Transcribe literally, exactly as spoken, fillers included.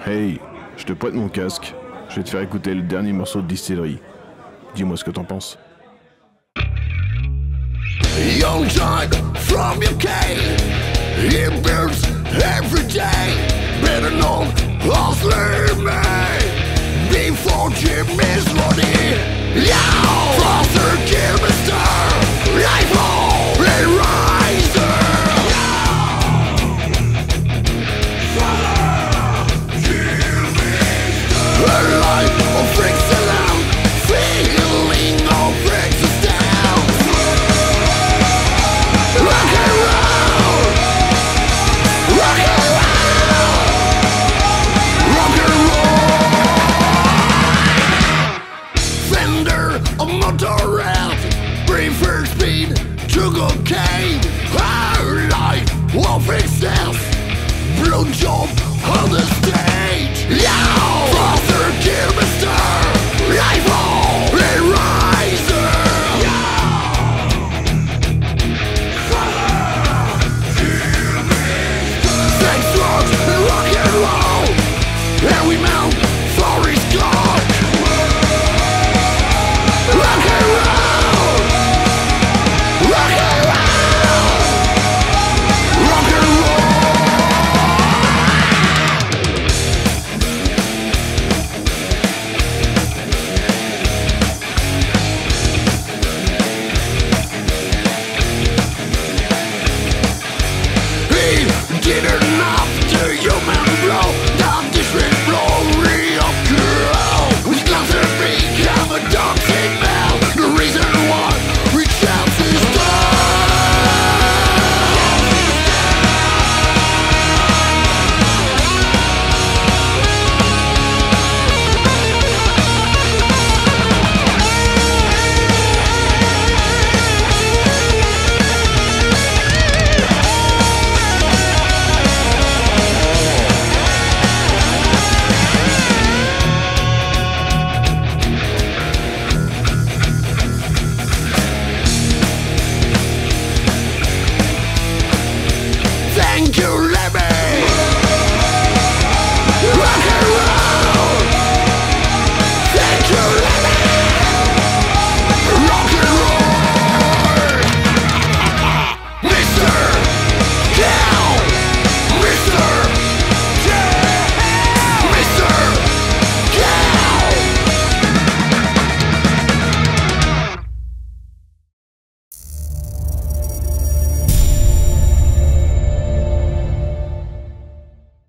Hey, je te prête mon casque. Je vais te faire écouter le dernier morceau de Distillery. Dis-moi ce que t'en penses. Young child from U K, he builds every day, better known as Lemmy, before Jimmy's money. Yo!